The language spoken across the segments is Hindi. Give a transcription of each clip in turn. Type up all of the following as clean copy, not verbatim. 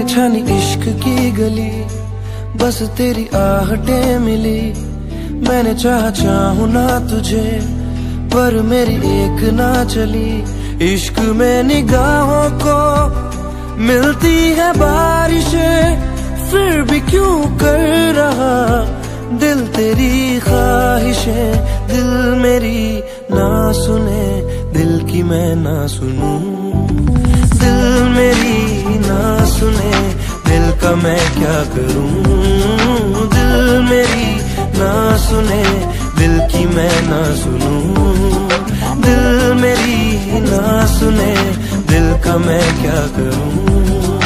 मैंने छानी इश्क की गली, बस तेरी आहटें मिली। मैंने चाहूं ना तुझे, पर मेरी एक ना चली। इश्क में निगाहों को मिलती है बारिशें, फिर भी क्यों कर रहा दिल तेरी ख्वाहिशें। दिल मेरी ना सुने, दिल की मैं ना सुनूं। दिल मेरी ना सुने, दिल का मैं क्या करूं। दिल मेरी ना सुने, दिल की मैं ना सुनूं। दिल मेरी ना सुने, दिल का मैं क्या करूं।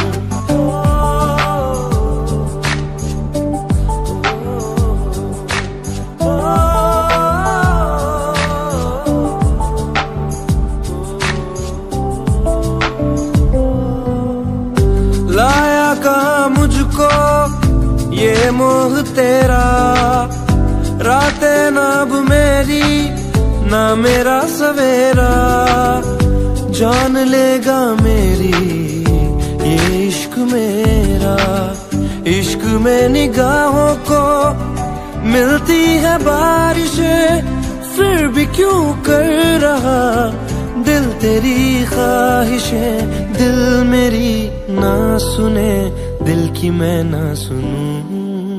लाया कहाँ मुझको ये मोह तेरा, रातें ना अब मेरी ना मेरा सवेरा। जान लेगा मेरी ये इश्क मेरा। इश्क में निगाहों को मिलती है बारिशें, फिर भी क्यों कर रहा दिल तेरी ख्वाहिशें। दिल मेरी ना सुने, दिल की मैं ना सुनूं।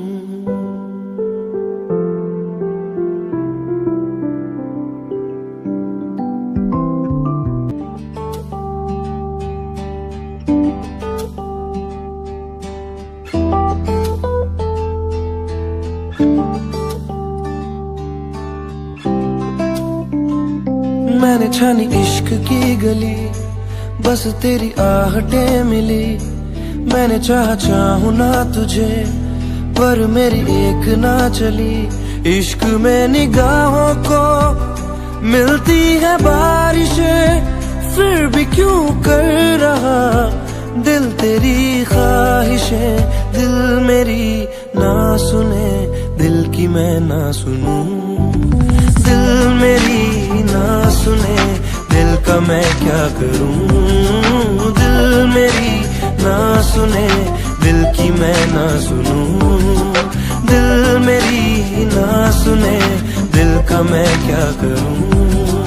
मैंने छानी इश्क की गली, बस तेरी आहटें मिली। मैंने चाहूं ना तुझे, पर मेरी एक ना चली। इश्क में निगाहों को मिलती है बारिशें, फिर भी क्यों कर रहा दिल तेरी ख्वाहिशें। दिल मेरी ना सुने, दिल की मैं ना सुनूं। दिल मेरी ना सुने, दिल का मैं क्या करूं। दिल मेरी ना सुने, दिल की मैं ना सुनूं। दिल मेरी ना सुने, दिल का मैं क्या करूं।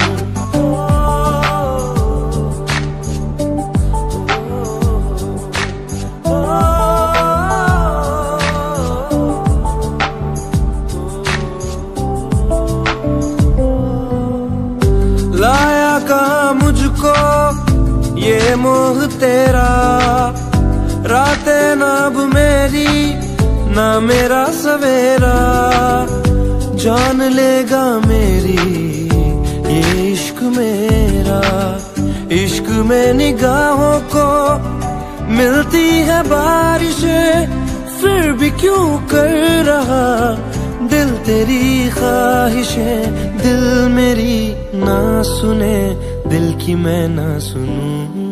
लाया कहाँ मुझको ये मोह तेरा, रातें ना अब मेरी ना मेरा सवेरा। जान लेगा मेरी ये इश्क मेरा। इश्क में निगाहों को मिलती है बारिशें, फिर भी क्यों कर रहा दिल तेरी ख्वाहिशें। दिल मेरी ना सुने, दिल की मैं ना सुनूं।